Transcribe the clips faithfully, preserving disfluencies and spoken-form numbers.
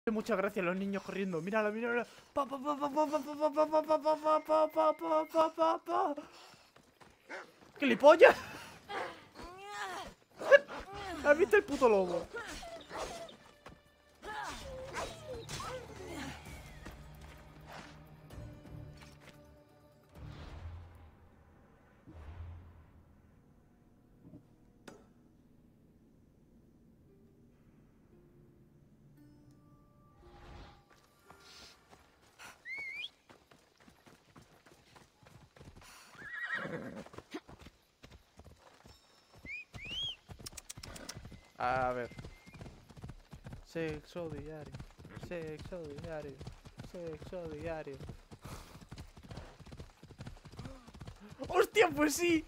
Muchas gracias, los niños corriendo. Mírala, mírala. Pa, pa, pa, pa, pa, pa, pa, pa, pa, pa, pa, pa, pa, pa, pa, pa, pa. ¡Gilipollas! ¿Has visto el puto lobo? A ver. Sexo diario. Sexo diario. Sexo diario. ¡Hostia, pues sí!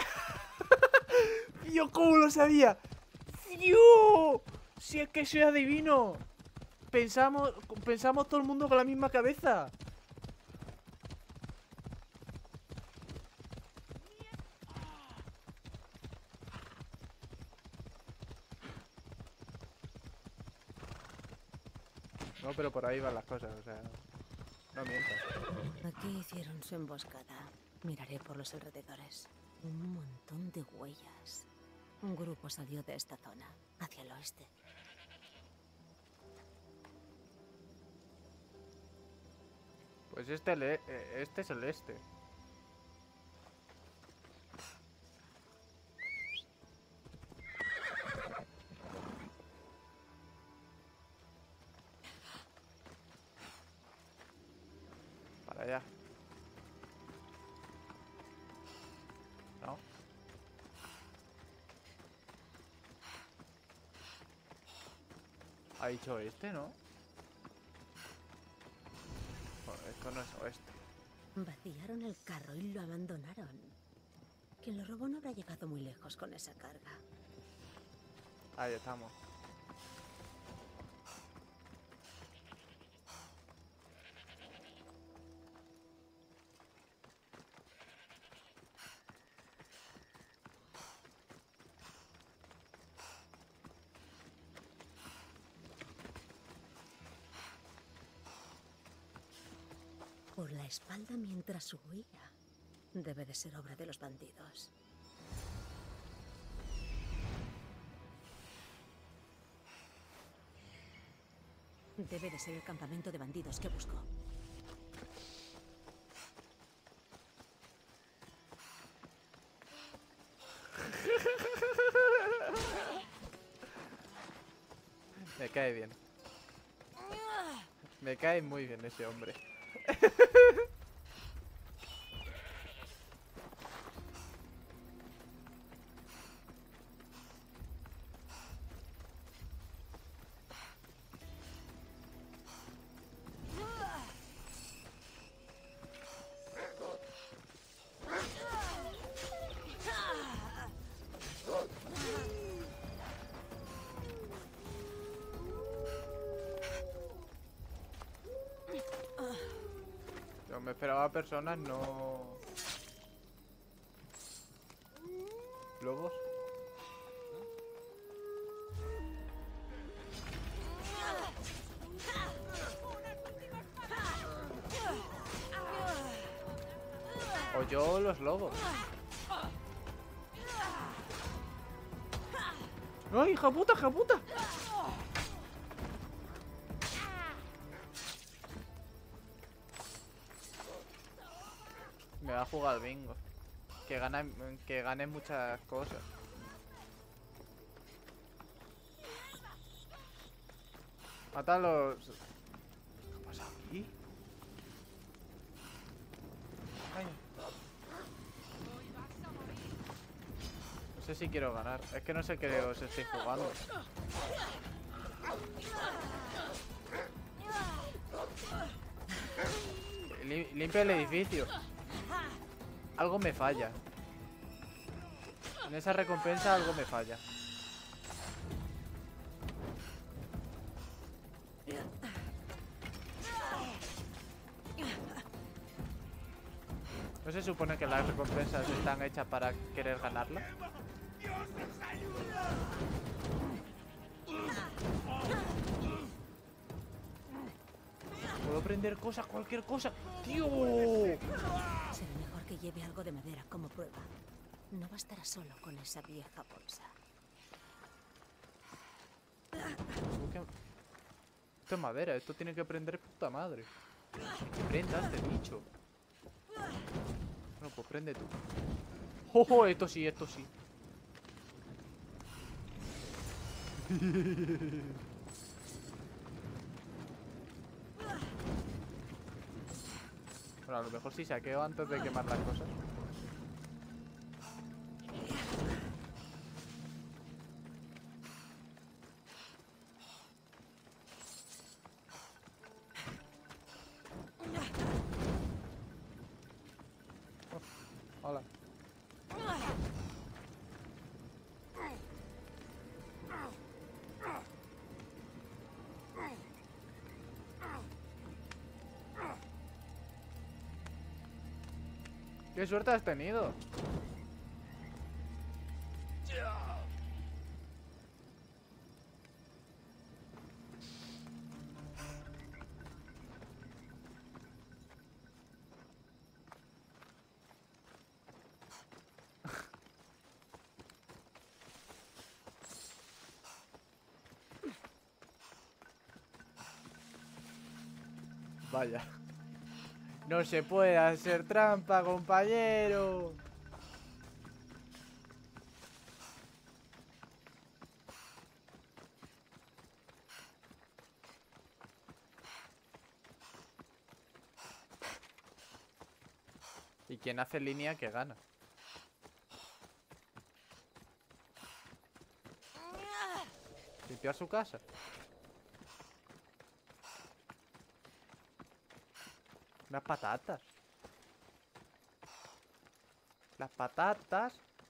Tío, ¿cómo lo sabía? ¡Tío! Si es que soy adivino. Pensamos, pensamos todo el mundo con la misma cabeza. No, pero por ahí van las cosas, o sea, no mientas. Aquí hicieron su emboscada. Miraré por los alrededores. Un montón de huellas. Un grupo salió de esta zona, hacia el oeste. Pues este, le este es el este. Para allá. ¿No? Ha dicho este, ¿no? Bueno, esto no es oeste. Vaciaron el carro y lo abandonaron. Quien lo robó no habrá llegado muy lejos con esa carga. Ahí estamos. Por la espalda mientras huía. Debe de ser obra de los bandidos. Debe de ser el campamento de bandidos que buscó. Me cae bien. Me cae muy bien ese hombre. Yo me esperaba personas, no... ¿Lobos? O yo los lobos. ¡No, hija puta, hija puta! Me va a jugar bingo. Que gana, que gane muchas cosas. Mata a los... ¿Qué pasa aquí? Ay. No sé si quiero ganar. Es que no sé qué os estoy jugando. Lim- limpia el edificio. Algo me falla. En esa recompensa algo me falla. ¿No se supone que las recompensas están hechas para querer ganarla? puedo prender cosas, cualquier cosa. ¡Tío! Será mejor que lleve algo de madera como prueba. No bastará solo con esa vieja bolsa. Esto es madera, esto tiene que prender puta madre. Que prenda este bicho. Bueno, pues prende tú. ¡Oh! Esto sí, esto sí. Bueno, a lo mejor sí saqueo antes de quemar las cosas. Oh, hola. ¿Qué suerte has tenido? Vaya. No se puede hacer trampa, compañero. Y quien hace línea que gana. Limpiar su casa. Unas patatas. Las patatas.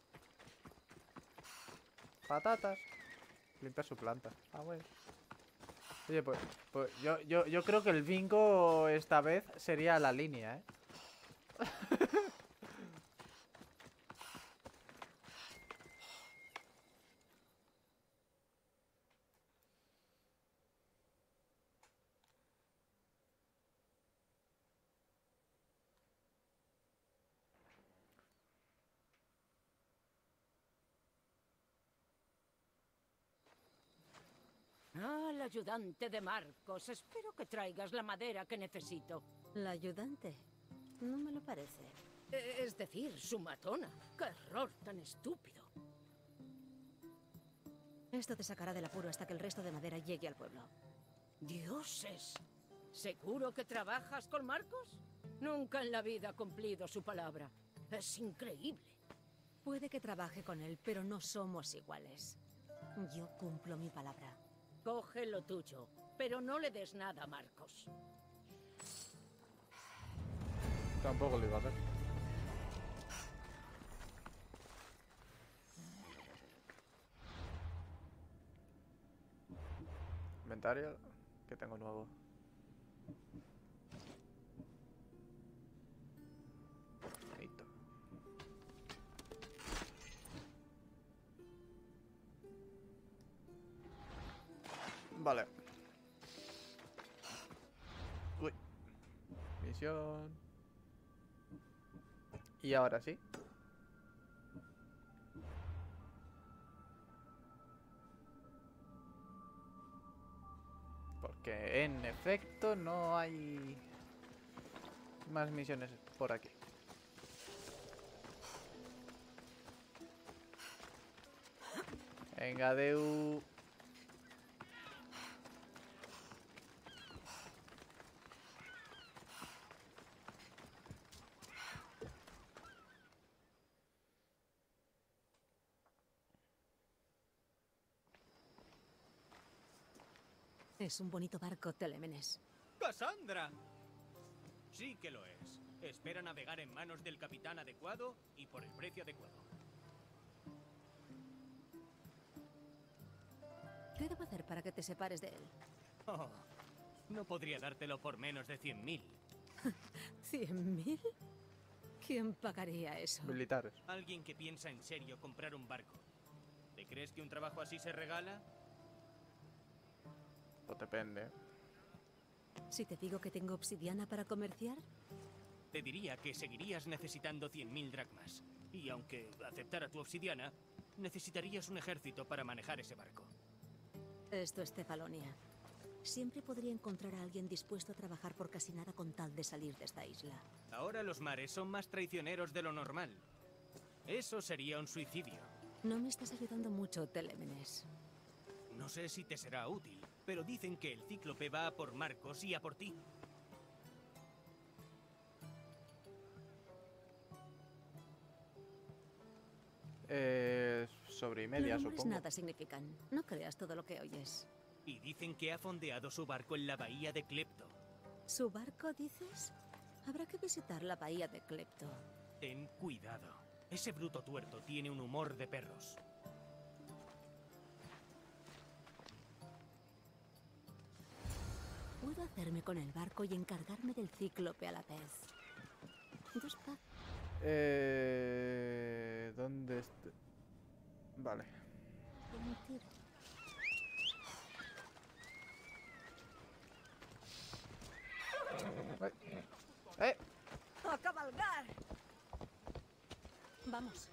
Patatas. Limpiar su planta. Ah, bueno. Oye, pues, pues yo, yo, yo creo que el bingo esta vez sería la línea, ¿eh? Ah, el ayudante de Marcos. Espero que traigas la madera que necesito. ¿La ayudante? No me lo parece. Eh, Es decir, su matona. ¡Qué error tan estúpido! Esto te sacará del apuro hasta que el resto de madera llegue al pueblo. ¡Dioses! ¿Seguro que trabajas con Marcos? Nunca en la vida ha cumplido su palabra. Es increíble. Puede que trabaje con él, pero no somos iguales. Yo cumplo mi palabra. Coge lo tuyo, pero no le des nada a Marcos. Tampoco lo iba a hacer. Inventario. Que tengo nuevo. Bonito. Vale. Uy. Misión. Y ahora sí. Porque en efecto no hay más misiones por aquí. Venga, Deu. Es un bonito barco, Telémenes. ¡Cassandra! Sí que lo es. Espera navegar en manos del capitán adecuado y por el precio adecuado. ¿Qué debo hacer para que te separes de él? Oh, no podría dártelo por menos de cien mil. ¿Cien mil? ¿Quién pagaría eso? Militares. Alguien que piensa en serio comprar un barco. ¿Te crees que un trabajo así se regala? Pues depende. Si te digo que tengo obsidiana para comerciar, Te diría que seguirías necesitando cien mil dracmas. Y aunque aceptara tu obsidiana, necesitarías un ejército para manejar ese barco. esto es Cefalonia. Siempre podría encontrar a alguien dispuesto a trabajar por casi nada con tal de salir de esta isla. Ahora los mares son más traicioneros de lo normal. Eso sería un suicidio. No me estás ayudando mucho, Telémenes. No sé si te será útil, pero dicen que el cíclope va a por Marcos y a por ti. Eh, sobre y media, Los rumores supongo. nada significan. No creas todo lo que oyes. Y dicen que ha fondeado su barco en la bahía de Clepto. ¿Su barco, dices? Habrá que visitar la bahía de Clepto. Ten cuidado. Ese bruto tuerto tiene un humor de perros. Puedo hacerme con el barco y encargarme del cíclope a la vez. Dos pa... Eh, ¿Dónde está? Vale. Mentira. ¡Eh! ¡A cabalgar! Vamos.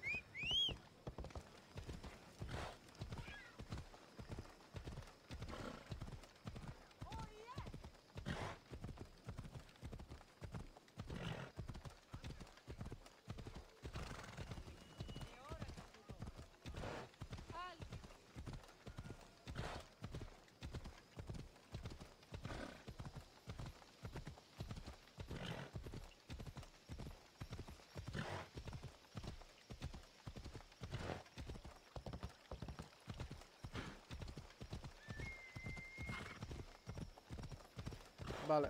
Vale.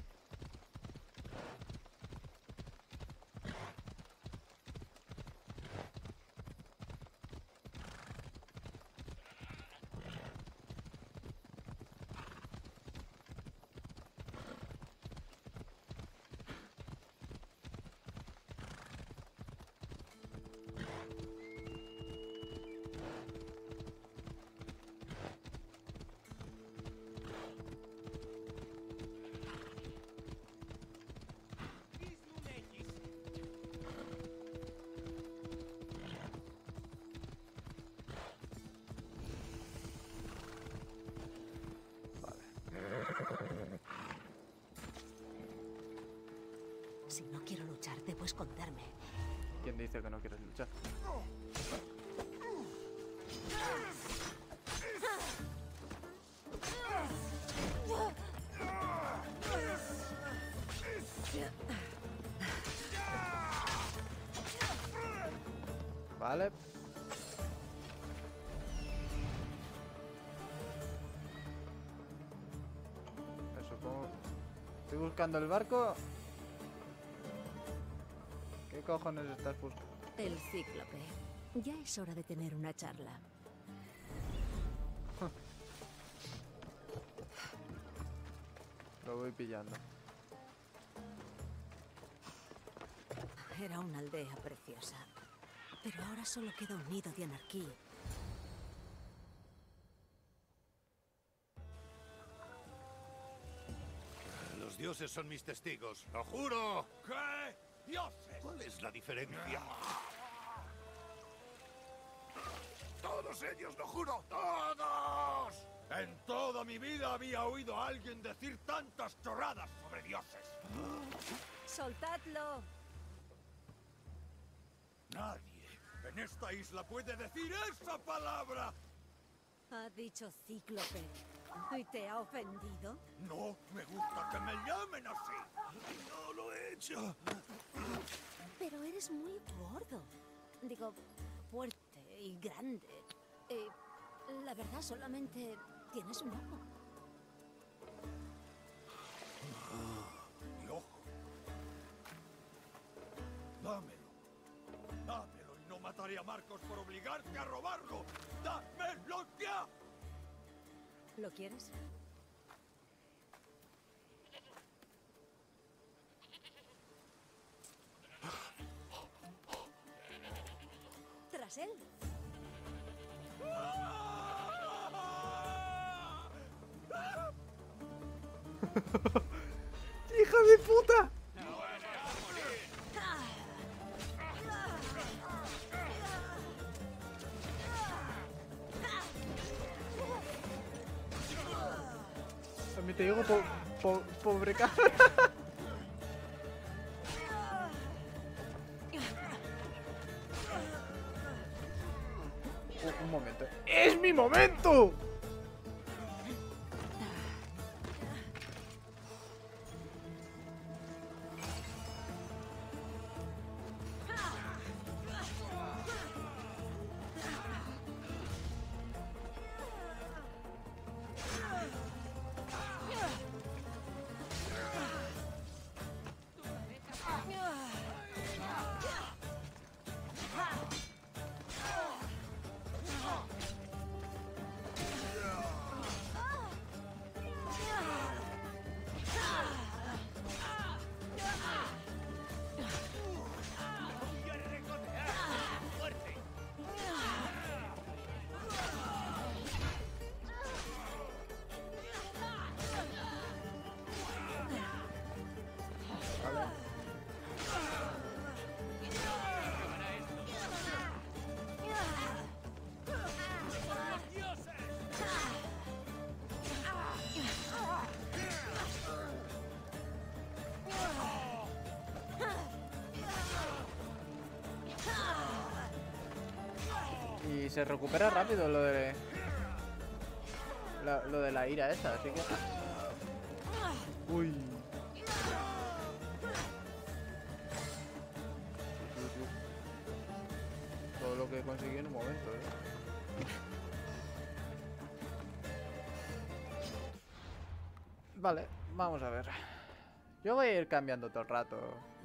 Si no quiero luchar, debo esconderme. ¿Quién dice que no quieres luchar? Vale. Me supongo. Estoy buscando el barco. ¿Qué cojones estás buscando? El cíclope. Ya es hora de tener una charla. Lo voy pillando. Era una aldea preciosa. Pero ahora solo queda un nido de anarquía. Los dioses son mis testigos, lo juro. ¿Qué? ¡Dioses! ¿Cuál es la diferencia? Todos ellos, lo juro, todos. En toda mi vida había oído a alguien decir tantas chorradas sobre dioses. ¡Soltadlo! Nadie en esta isla puede decir esa palabra. Ha dicho cíclope. ¿Y te ha ofendido? No me gusta que me llamen así. No lo he hecho. Pero eres muy gordo. Digo, fuerte y grande. Y la verdad, solamente tienes un ojo. Mi ojo. Dámelo. Dámelo y no mataré a Marcos por obligarte a robarlo. ¡Dámelo ya! ¿Lo quieres? Tras él. ¡Hija de puta! También te digo, po po pobre cabra. Un, un momento. ¡Es mi momento! Y se recupera rápido lo de... La, lo de la ira esa, así que... Uy. Todo lo que conseguí en un momento, ¿eh? Vale, vamos a ver. Yo voy a ir cambiando todo el rato.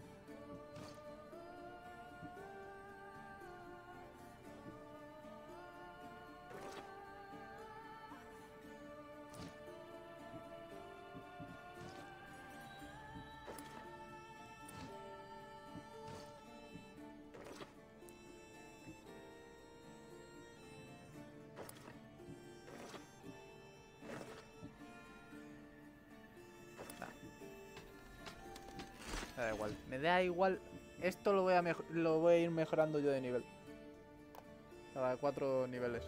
Me da igual, me da igual. Esto lo voy a lo voy a ir mejorando yo de nivel. Cada cuatro niveles.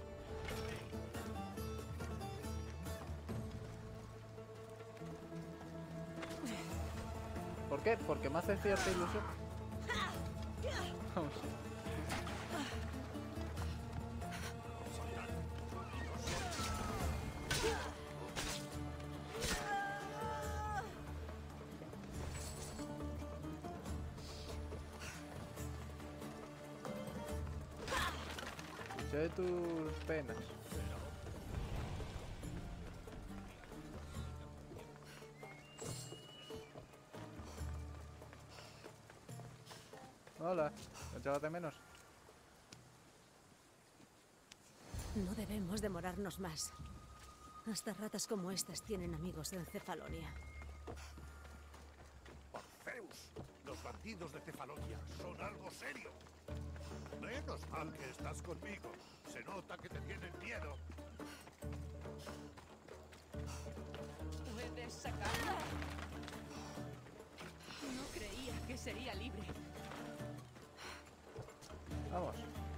¿Por qué? Porque me hace cierta ilusión. Vamos. De tus penas. Hola, ¿me echabas de menos? No debemos demorarnos más. Hasta ratas como estas tienen amigos en Cefalonia. Por Zeus, los bandidos de Cefalonia son algo serio. Menos mal que estás conmigo. Se nota que te tienen miedo. ¿Puedes sacarla? No creía que sería libre. Vamos.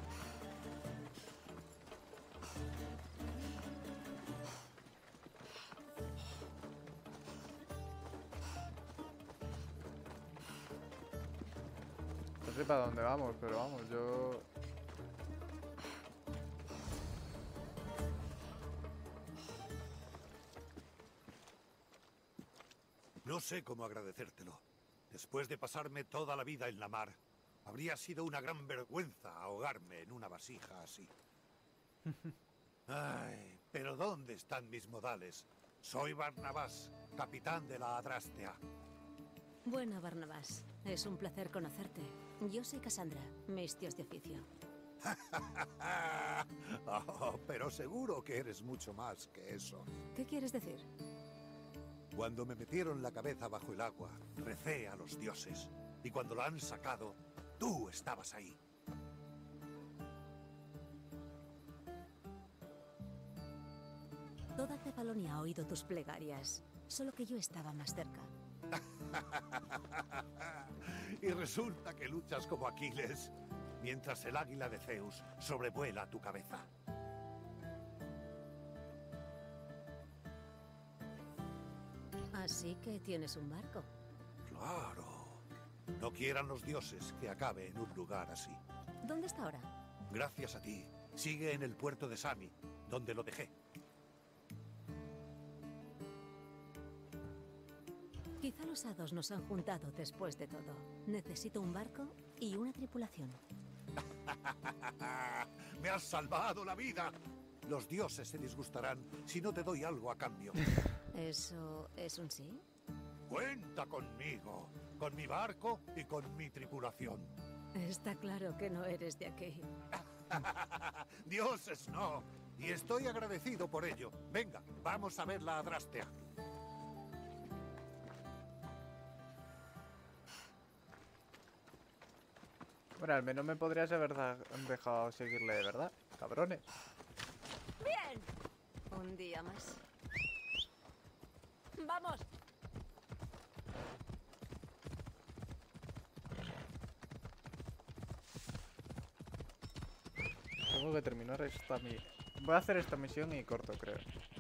No sé para dónde vamos, pero vamos, yo... No sé cómo agradecértelo. Después de pasarme toda la vida en la mar, habría sido una gran vergüenza ahogarme en una vasija así. Ay, pero ¿dónde están mis modales? Soy Barnabás, capitán de la Adrastea. Buena, Barnabás. Es un placer conocerte. Yo soy Cassandra, Mistios de oficio. Oh, pero seguro que eres mucho más que eso. ¿Qué quieres decir? Cuando me metieron la cabeza bajo el agua, recé a los dioses. Y cuando la han sacado, tú estabas ahí. Toda Cefalonia ha oído tus plegarias. Solo que yo estaba más cerca. Y resulta que luchas como Aquiles, mientras el águila de Zeus sobrevuela tu cabeza. Así que tienes un barco. Claro. No quieran los dioses que acabe en un lugar así. ¿Dónde está ahora? Gracias a ti, sigue en el puerto de Sami, donde lo dejé. Quizá los hados nos han juntado después de todo. Necesito un barco y una tripulación. ¡Me has salvado la vida! Los dioses se disgustarán si no te doy algo a cambio. ¿Eso es un sí? Cuenta conmigo, con mi barco y con mi tripulación. Está claro que no eres de aquí. Dioses no, y estoy agradecido por ello. Venga, vamos a ver la Adrastea. Bueno, al menos me podrías haber da- dejado seguirle de verdad, cabrones. ¡Bien! Un día más. ¡Vamos! Tengo que terminar esta misión. Voy a hacer esta misión y corto, creo.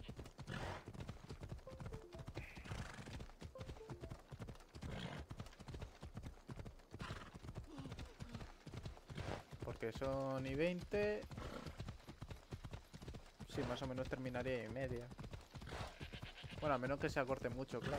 Porque son y veinte. Sí, más o menos terminaría y media. Bueno, a menos que se acorte mucho, claro.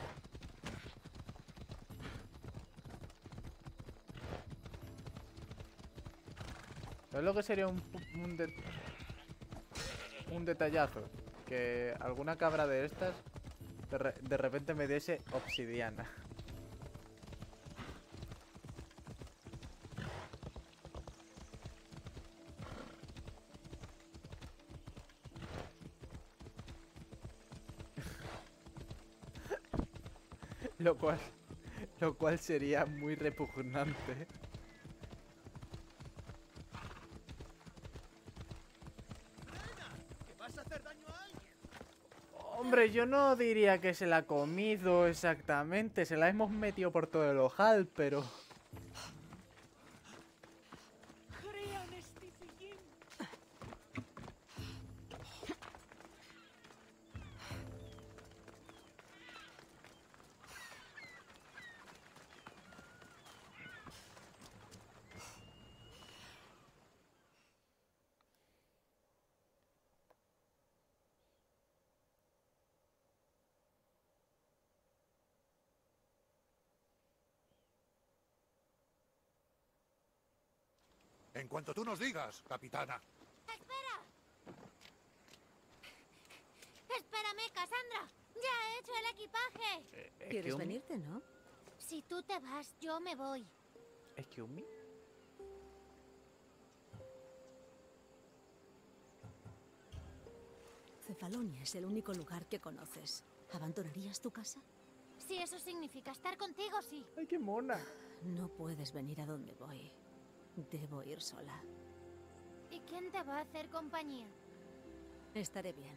¿Sabes lo que sería un, pu- un, de- un detallazo? Que alguna cabra de estas de, re- de repente me diese obsidiana. Lo cual, lo cual sería muy repugnante. ¿Que vas a hacer daño a alguien? Hombre, yo no diría que se la ha comido exactamente. Se la hemos metido por todo el ojal, pero... En cuanto tú nos digas, capitana. ¡Espera! ¡Espérame, Cassandra! ¡Ya he hecho el equipaje! Eh, eh, ¿Quieres Kyumi- venirte, no? Si tú te vas, yo me voy. ¿Es Kyumi? Cefalonia es el único lugar que conoces. ¿Abandonarías tu casa? Si eso significa estar contigo, sí. ¡Ay, qué mona! No puedes venir a donde voy. Debo ir sola. ¿Y quién te va a hacer compañía? Estaré bien.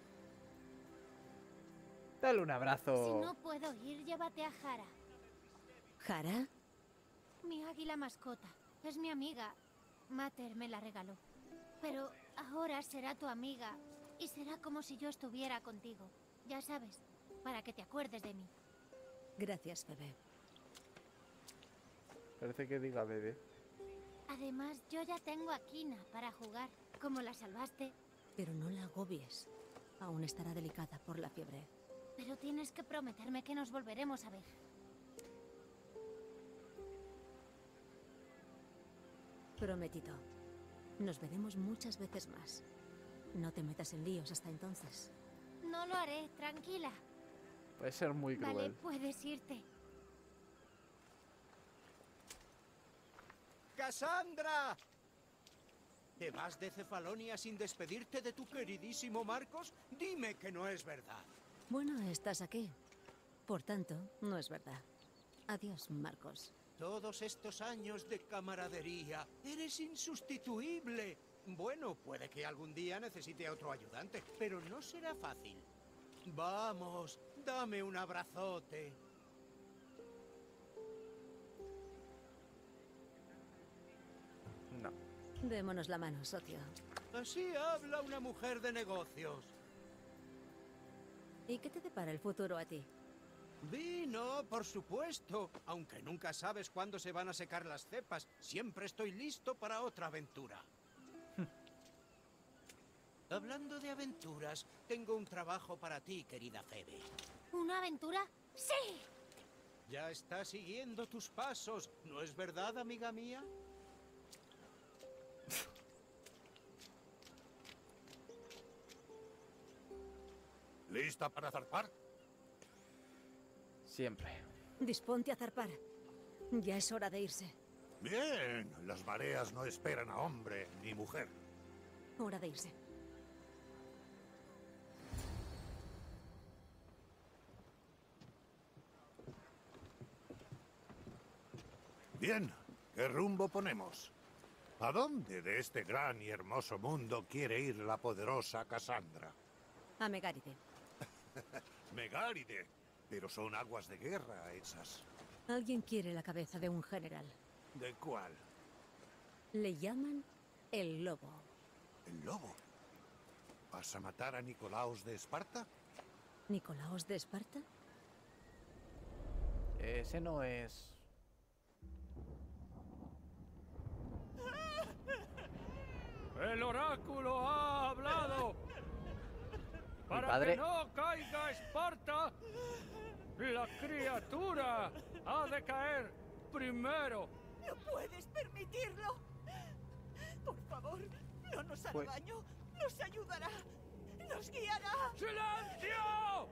Dale un Si abrazo. no puedo ir, llévate a Jara, ¿Jara? mi águila mascota. Es mi amiga. Mater me la regaló. Pero ahora será tu amiga y será como si yo estuviera contigo. Ya sabes, para que te acuerdes de mí. Gracias, bebé. Parece que diga bebé. Además, yo ya tengo a Kina para jugar. Como la salvaste, Pero no la agobies. Aún estará delicada por la fiebre. pero tienes que prometerme que nos volveremos a ver. Prometido. Nos veremos muchas veces más. No te metas en líos hasta entonces. No lo haré, tranquila. Puede ser muy Vale, cruel. puedes irte. ¡Cassandra! ¿Te vas de Cefalonia sin despedirte de tu queridísimo Marcos? Dime que no es verdad. Bueno, estás aquí. Por tanto, no es verdad. Adiós, Marcos. Todos estos años de camaradería. Eres insustituible. Bueno, puede que algún día necesite a otro ayudante, pero no será fácil. Vamos, Dame un abrazote. No. Démonos la mano, socio. Así habla una mujer de negocios. ¿Y qué te depara el futuro a ti? Vino, por supuesto. Aunque nunca sabes cuándo se van a secar las cepas, siempre estoy listo para otra aventura. Hablando de aventuras, tengo un trabajo para ti, querida Phoebe. ¿Una aventura? ¡Sí! Ya está siguiendo tus pasos, ¿no es verdad, amiga mía? ¿Lista para zarpar? Siempre. Disponte a zarpar. Ya es hora de irse. Bien, las mareas no esperan a hombre ni mujer. Hora de irse. Bien, ¿qué rumbo ponemos? ¿A dónde de este gran y hermoso mundo quiere ir la poderosa Cassandra? A Megáride. Megáride, pero son aguas de guerra esas. Alguien quiere la cabeza de un general. ¿De cuál? Le llaman el Lobo. ¿El lobo? ¿Vas a matar a Nicolaos de Esparta? ¿Nicolaos de Esparta? Ese no es... ¡El oráculo ha hablado! ¡Para padre? que no caiga Esparta! ¡La criatura ha de caer primero! ¡No puedes permitirlo! Por favor, no nos hará Pues- daño. Nos ayudará. Nos guiará. ¡Silencio!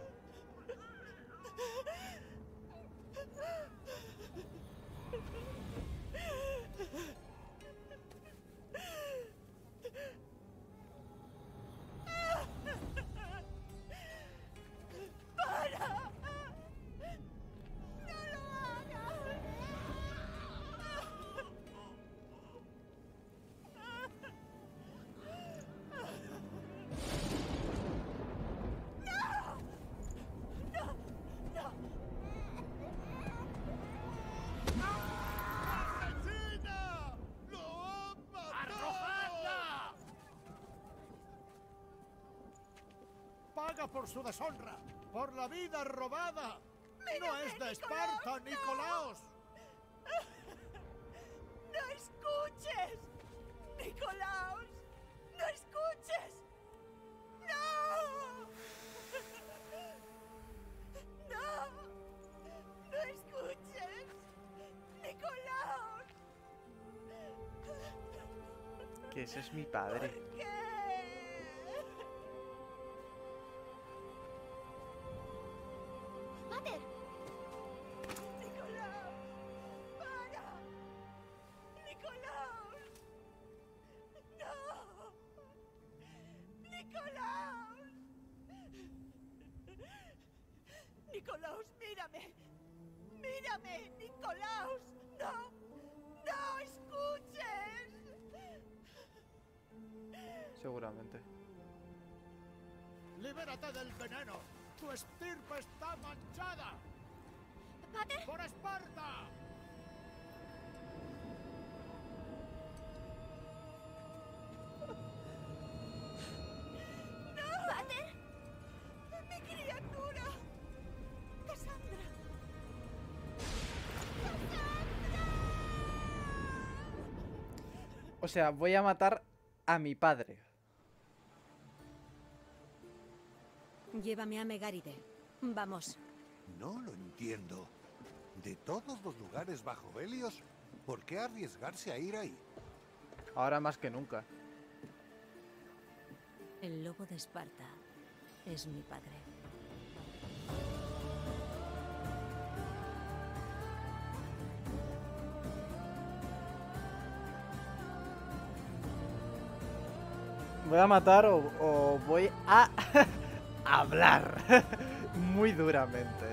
Paga por su deshonra, por la vida robada. No es de Esparta, Nicolaos. ¡No escuches! ¡Nicolaos! ¡No escuches! ¡No! ¡No! ¡No escuches! ¡Nicolaos! Que ese es mi padre. ¿Por qué? ¡Pater! ¡Nicolaos! ¡Para! ¡Nicolaos! ¡No! ¡Nicolaos! ¡Nicolaos, mírame! ¡Mírame, Nicolaos! ¡No! ¡No escuches! Seguramente. Libérate del veneno. Tu estirpe está manchada. ¡Pater! ¡Por Esparta! ¡Pater! ¡Mi criatura! ¡Cassandra! O sea, voy a matar a mi padre. Llévame a Megáride. Vamos. No lo entiendo. De todos los lugares bajo Helios, ¿por qué arriesgarse a ir ahí? Ahora más que nunca. El Lobo de Esparta es mi padre. Voy a matar o, o voy a hablar muy duramente.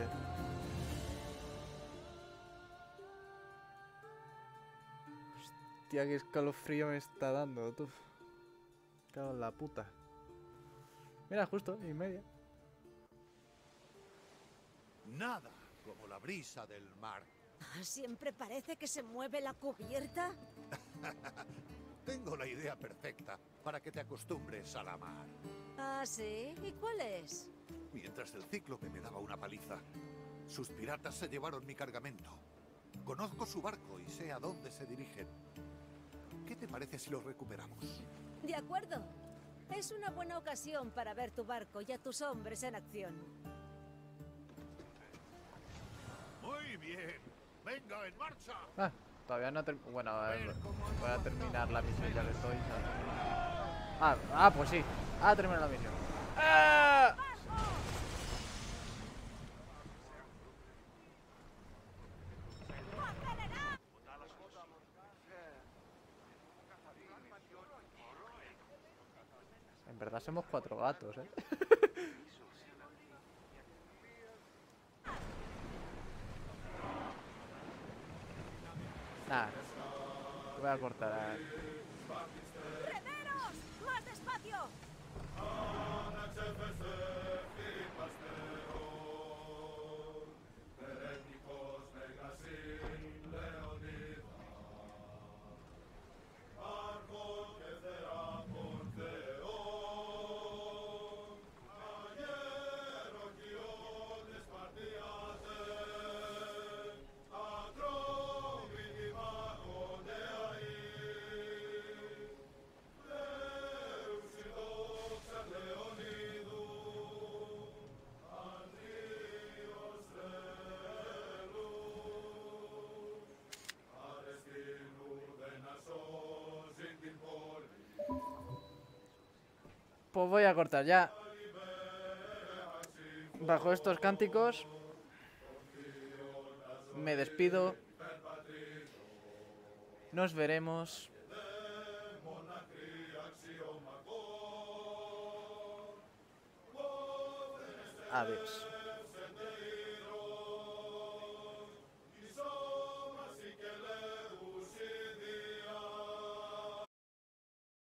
Hostia, qué escalofrío me está dando, tú. Cago en la puta. Mira, justo, y media. Nada como la brisa del mar. Ah, ¿siempre parece que se mueve la cubierta? Tengo la idea perfecta para que te acostumbres a la mar. Ah, ¿sí? ¿Y cuál es? Mientras el cíclope me daba una paliza, sus piratas se llevaron mi cargamento. Conozco su barco y sé a dónde se dirigen. ¿Qué te parece si lo recuperamos? De acuerdo. Es una buena ocasión para ver tu barco y a tus hombres en acción. Muy bien. Venga, en marcha. Ah, todavía no termino. Bueno, a ver, voy a terminar la misión ya que estoy, ¿sabes? Ah, ah, pues sí. Ah, termino la misión. ¡Ah! En verdad somos cuatro gatos, ¿eh? Nah, voy a cortar. A... ¡Remeros! ¡Más despacio! Pues voy a cortar ya. Bajo estos cánticos me despido. Nos veremos. Adiós.